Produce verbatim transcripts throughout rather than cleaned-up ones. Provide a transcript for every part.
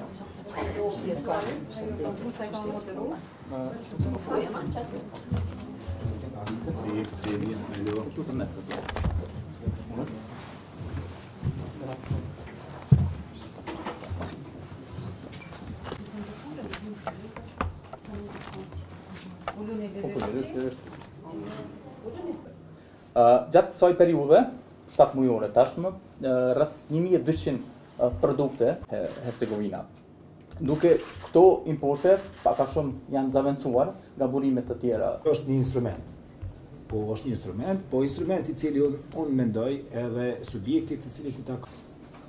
Gjatë kësaj periudhe, shtatë mujore tashmë, rreth një mijë e dyqind produkte Hercegovina. Duke këto importe pak a shumë janë zaventësuar nga burimet të tjera. Është një instrument. Po është një instrument, po instrumenti i cili unë un mendoj edhe subjektit të cilit i takon.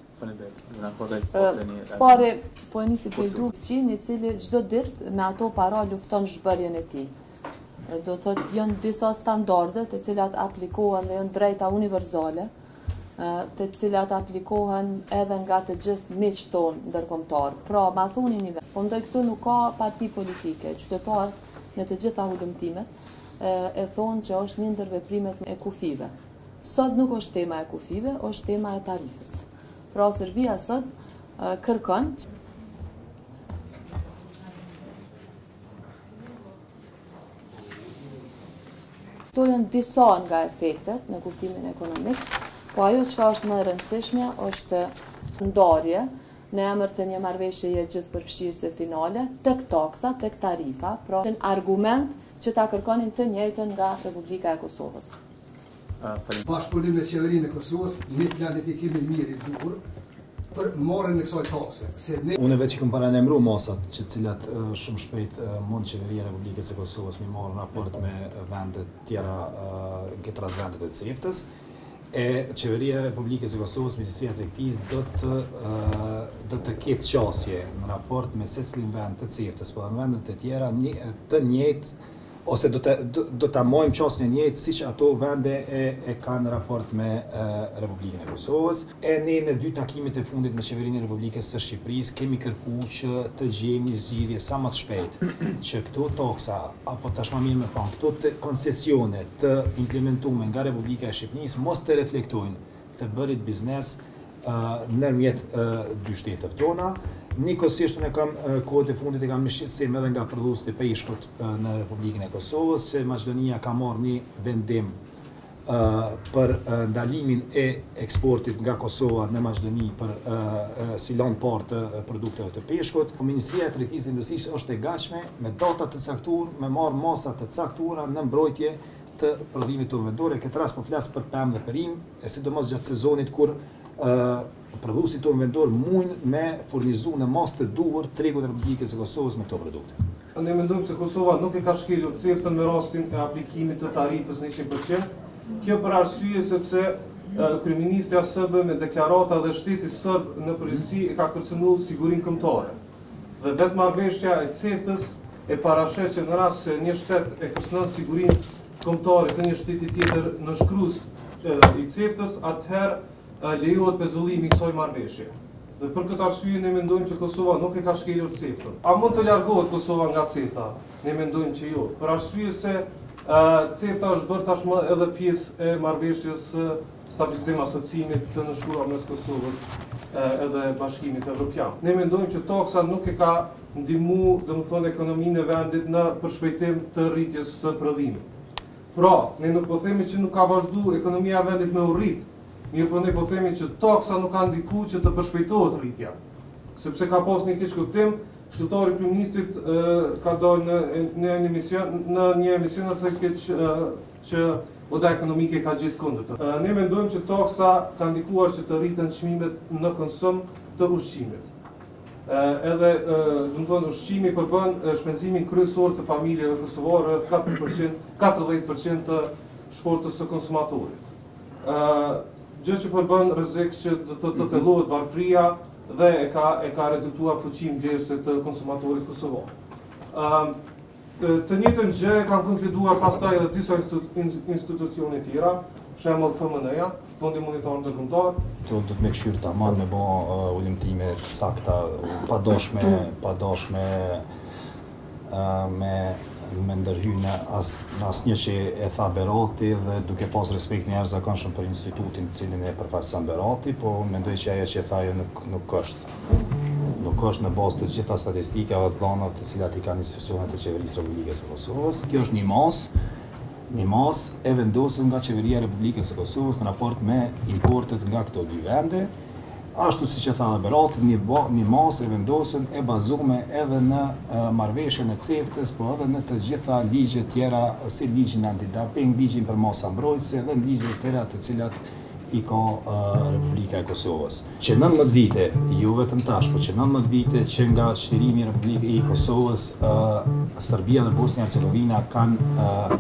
Spari po e nisi prej Dukçin, i cili çdo ditë me ato para lufton zhbërjen e tij. Do të thotë janë disa standarde të cilat aplikohen dhe janë drejta universale, të cilat aplikohen edhe nga të gjithë miqtë tonë ndërkombëtar. Pra, ma thoni një vetë, po ndoj këtu nuk ka parti politike, qytetarët në të gjitha hulumtimet e thonë që është një ndër veprimet e kufive. Sot nuk është tema e kufive, është tema e tarifës. Pra, Serbia sot kërkon Këto janë disa nga efektet në kuptimin ekonomik, po ajo që është më e rëndësishme është ndarje në emër të një marrëveshjeje gjithëpërfshirëse finale, tek taksa, tek tarifa, pra në argument që ta kërkonin të njëjtën nga Republika e Kosovës. Bashkëpunim me qeverinë e Kosovës, me planifikimin mirë i duhur për marrjen e kësaj takse. Unë veç i kam paralemru masat që cilat uh, shumë shpejt uh, mund qeveria e Republikës e Kosovës mi marrë raport me vendet tjera, uh, getras vendet e ceftës, e qeveria e Republikës e Kosovës, Ministria e Tregtisë do të uh, do të ketë qasje në raport me secilin vend të ceftës, por në vendet e tjera një, të njëjtë ose do të do, do ta marrim qasjen e njëjtë siç ato vende e, e kanë raport me e, Republikën e Kosovës. E ne në dy takimet e fundit me qeverinë e Republikës së Shqipërisë kemi kërkuar që të gjejmë një zgjidhje sa më të shpejtë që këto taksa apo tash më mirë më thon, këto të koncesione të implementuara nga Republika e Shqipërisë mos të reflektojnë të bërit biznes uh, nërmjet uh, dy shtetëve tona. Njëkohësisht unë kam kohët e fundit e kam shqetësim edhe nga prodhuesit e peshkut në Republikën e Kosovës, se Maqedonia ka marrë një vendim uh, për uh, ndalimin e eksportit nga Kosova në Maqedoni për uh, silon parë të uh, produkteve të peshkut. Ministria e Tregtisë dhe Industrisë është e gatshme me data të caktuara, me marrë masa të caktuara në mbrojtje të prodhimit të vendore. Këtë rast po flas për pemë dhe perim, e sidomos gjatë sezonit kur uh, prodhuesit tonë vendor mund me furnizu në mas të duhur tregun e Republikës së Kosovës me këto produkte. Ne mendojmë se Kosova nuk e ka shkelur ceftën me rastin e aplikimit të tarifës në njëqind përqind. Kjo për arsye sepse kryeministri sërbë me deklarata dhe shteti sërb në përgjithësi e ka kërcënuar sigurinë kombëtare. Dhe vetë marrëveshja e ceftës e parashet që në rast se një shtet e kërcënon sigurinë kombëtare të një shteti tjetër nënshkrues i ceftës, atëherë lejohet pezullimi i kësaj marrëveshje. Dhe për këtë arsye ne mendojmë që Kosova nuk e ka shkelur ceftën. A mund të largohet Kosova nga cefta? Ne mendojmë që jo. Për arsye se uh, cefta është bërë tashmë edhe pjesë e marrëveshjes së stabilizim asociimit të nënshkruar mes Kosovës uh, edhe Bashkimit Evropian. Ne mendojmë që taksa nuk e ka ndihmu, domethënë, ekonominë e vendit në përshpejtim të rritjes së prodhimit. Pra, ne nuk po themi që nuk ka vazhdu ekonomia e vendit me u rrit, mirë po ne po themi që taksa nuk ka ndikuar që të përshpejtohet rritja. Sepse ka pas një keq kuptim, këshilltari i kryeministrit ka dalë në, në një emision në një emision të keq që oda ekonomike ka gjithë kundët. Ne mendojmë që taksa ka ndikuar që të rriten çmimet në konsum të ushqimit. Edhe do të thonë ushqimi përbën shpenzimin kryesor të familjeve kosovare, katërdhjetë përqind të shportës së konsumatorit. Gjë që përbën rrezik që do të, të thellohet varfëria dhe e ka e ka reduktuar fuqinë vlerëse të konsumatorit kosovar. Ëm të, të njëjtën gjë kanë konkluduar pastaj edhe disa institucione tjera, për shembull F M N-ja, Fondi Monetar Ndërkombëtar. Do të më këshir ta marr me bë uh, ulëmtime të sakta, padoshme, padoshme uh, me me ndërhyrë në asnjë që e tha Berati dhe duke pas respekt në jashtëzakonshëm për institutin të cilin e përfaqëson Berati, po mendoj që ajo që e tha ajo nuk nuk është. nuk është në bazë të gjitha statistikave të dhënave të cilat i kanë institucionet e qeverisë Republikës së Kosovës. Kjo është një masë, një masë e vendosur nga qeveria e Republikës së Kosovës në raport me importet nga këto dy vende. Ashtu si që tha dhe Berati, një, një masë e vendosur e bazume edhe në uh, marrëveshjen e CEFTA-s, po edhe në të gjitha ligjet tjera, si ligjin antidumping, ligjin për masa mbrojtëse dhe ligjet tjera të cilat i ka uh, Republika e Kosovës. Që nëntëmbëdhjetë vite, jo vetëm tash, por që nëntëmbëdhjetë vite që nga çlirimi i Republikës i Kosovës, uh, Serbia dhe Bosnia Hercegovina kanë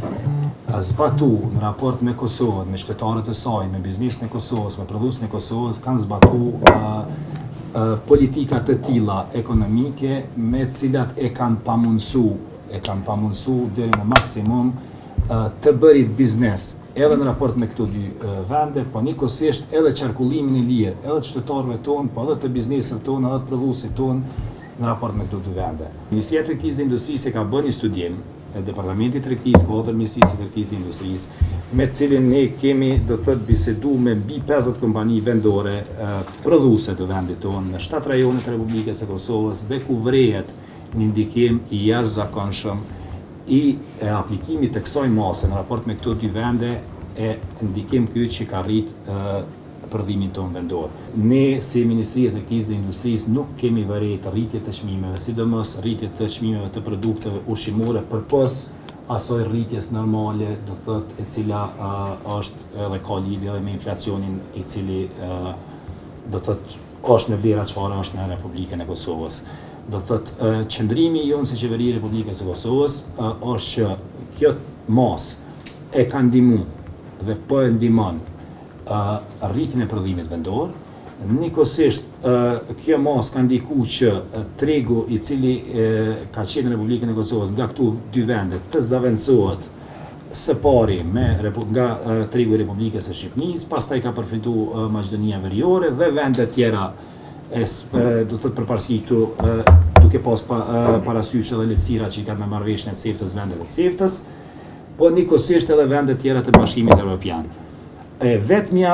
uh, zbatu në raport me Kosovën, me qytetarët e saj, me biznesin e Kosovës, me prodhuesin e Kosovës, kanë zbatu uh, uh, politika të tilla ekonomike me cilat e kanë pamundsu, e kanë pamundsu deri në maksimum uh, të bërit biznes edhe në raport me këto dy uh, vende, po njëkohësisht edhe qarkullimin e lirë, edhe të qytetarëve tonë, po edhe të biznesit tonë, edhe të prodhuesit tonë në raport me këto dy vende. Ministria e Tregtisë dhe Industrisë ka bërë një studim e Departamentit Tregtisë, kodër Ministrisë së Tregtisë dhe Industrisë, me cilin ne kemi, do të thotë, bisedu me mbi pesëdhjetë kompani vendore uh, prodhuese të vendit tonë në shtatë rajone të Republikës së Kosovës dhe ku vrehet një ndikim i jashtëzakonshëm i e, aplikimit të kësaj mase në raport me këto dy vende e ndikim ky që ka rrit uh, prodhimin tonë vendor. Ne si Ministria e Tregtisë dhe Industrisë nuk kemi vërejtë rritje të çmimeve, sidomos rritje të çmimeve të produkteve ushqimore përpos asoj rritjes normale, do të thotë, e cila uh, është edhe ka lidhje edhe me inflacionin i cili uh, do të thotë është në vlera çfarë është në Republikën e Kosovës. Do të thotë uh, qëndrimi jonë si qeveri e Republikës së Kosovës uh, është që kjo masë e ka ndihmu dhe po e ndihmon Uh, rritjen e prodhimit vendor. Njëkohësisht uh, kjo masë ka ndikuar që uh, tregu i cili uh, ka qenë në Republikën e Kosovës nga këtu dy vende të zaventësohet së pari me, nga uh, tregu i Republikës së Shqipërisë, pastaj ka përfituar uh, Maqedonia Veriore dhe vende tjera e, uh, do të thotë përparësi këtu uh, duke pas pa, uh, parasysh edhe lehtësira që i kanë me marrëveshjen e CEFTA-s, vendet e CEFTA-s, po njëkohësisht edhe vende tjera të Bashkimit Evropian. E vetmja,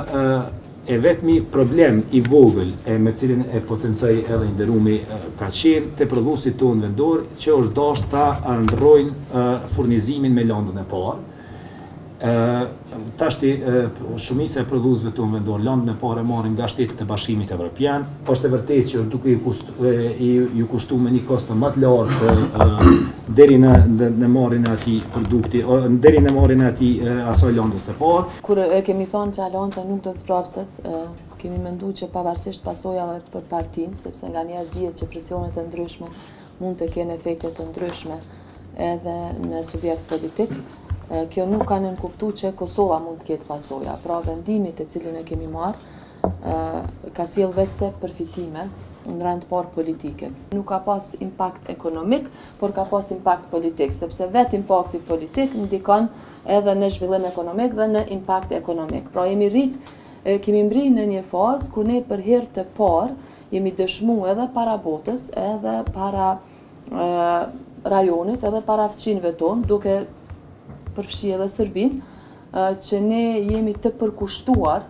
e vetmi problem i vogël e me cilin e potencoj edhe i nderumi ka qenë të prodhuesit tonë vendor që është dashur ta ndrojnë furnizimin me landën e parë. Tashti shumica e prodhuesve tonë vendor landën e parë marrin nga shtetet e Bashkimit Evropian. Është e vërtetë që duke ju kushtuar me një kosto më të lartë deri në në marrjen e atij produkti, deri në marrjen e atij asaj landës së parë. Kur e kemi thonë që Alonca nuk do të sprapset, kemi menduar që pavarësisht pasojave për partinë, sepse nganjëherë dihet që presionet e ndryshme mund të kenë efekte të ndryshme edhe në subjekt politik. Kjo nuk ka nënkuptuar që Kosova mund të ketë pasoja. Pra vendimi të cilin e kemi marrë ka sjell vetëse përfitime në rand parë politike. Nuk ka pas impakt ekonomik, por ka pas impakt politik, sepse vetë impakti politik ndikon edhe në zhvillim ekonomik dhe në impakt ekonomik. Pra jemi rrit, kemi mbri në një fazë ku ne për herë të parë jemi dëshmu edhe para botës, edhe para e, rajonit, edhe para fëqinjve tonë, duke përfshi edhe Serbin, që ne jemi të përkushtuar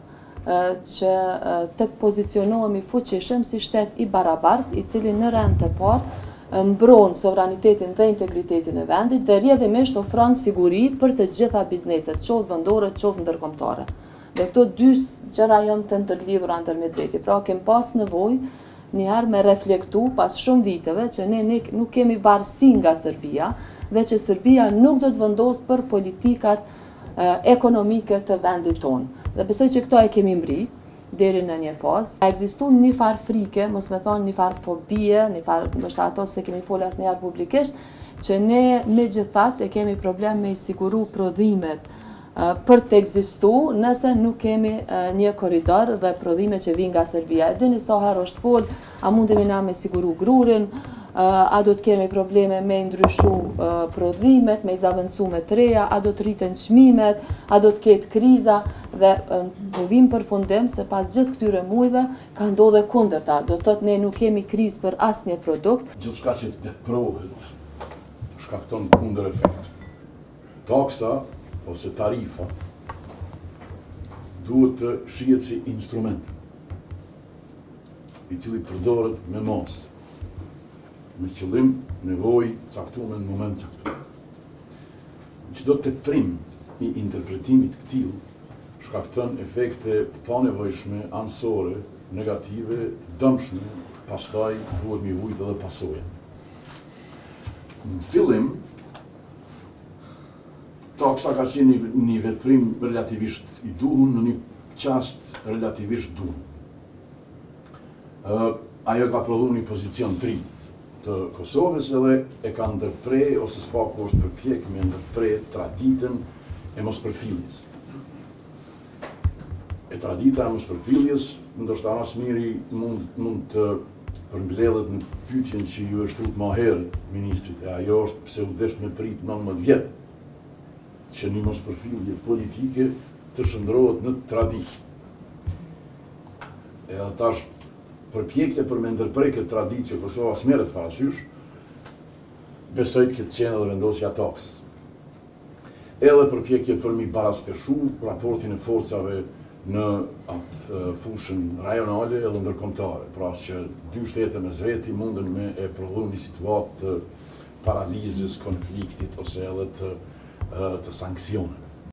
që të pozicionohemi fuqishëm si shtet i barabart, i cili në rend të parë mbron sovranitetin dhe integritetin e vendit dhe rrjedhimisht ofron siguri për të gjitha bizneset, qoftë vendore, qoftë ndërkombëtare. Dhe këto dy gjëra janë të ndërlidhura ndërmjet veti. Pra kem pas nevojë njëherë me reflektu pas shumë viteve që ne, ne nuk kemi varësi nga Serbia dhe që Serbia nuk do të vendosë për politikat eh, ekonomike të vendit tonë. Dhe besoj që këto e kemi mbri deri në një fazë. Ka ekzistuar një farë frike, mos me thonë një farë fobie, një farë, ndoshta ato se kemi folë asnjëherë publikisht, që ne megjithatë e kemi problem me i siguru prodhimet uh, për të ekzistu nëse nuk kemi uh, një korridor dhe prodhime që vinë nga Serbia. E dini sa herë është folë, a mundemi na me siguru grurin, uh, a do të kemi probleme me ndryshu uh, prodhimet, me i zavendësu me treja, a do të rriten çmimet, a do të ketë kriza. Dhe po vim për fundim se pas gjithë këtyre muajve ka ndodhe kundërta. Do të thotë ne nuk kemi krizë për asnjë produkt. Gjithçka që teprohet shkakton kundër efekt. Taksa ose tarifa duhet të shihet si instrument. i cili përdoret me masë, me qëllim, nevojë caktuar në moment caktuar. Çdo teprim i interpretimit të tillë shkakton efekte të panevojshme anësore, negative, të dëmshme, pastaj duhet mi vujt edhe pasojat. Në fillim, taksa ka qenë një veprim relativisht i duhur në një qast relativisht duhur. Uh, ajo ka prodhuar një pozicion të ri të Kosovës edhe e ka ndërprer ose s'paku është përpjek me ndërprer traditën e mospërfilljes. E tradita e mospërfilljes, ndoshta as miri mund, mund të përmbledhet në pyetjen që ju është rrit më herët ministrit, e ajo është pse u desh me prit nëntëmbëdhjetë vjet që një mospërfillje politike të shndrohet në traditë. E atash përpjekje për me ndërprer këtë traditë që Kosova s'merret parasysh, besoj të ketë qenë edhe vendosja taksës. Edhe përpjekje për mi baraspeshu raportin e forcave në atë fushën rajonale edhe ndërkombëtare, pra që dy shtete mes veti munden me e prodhu një situatë të paralizës, konfliktit ose edhe të, të sanksioneve.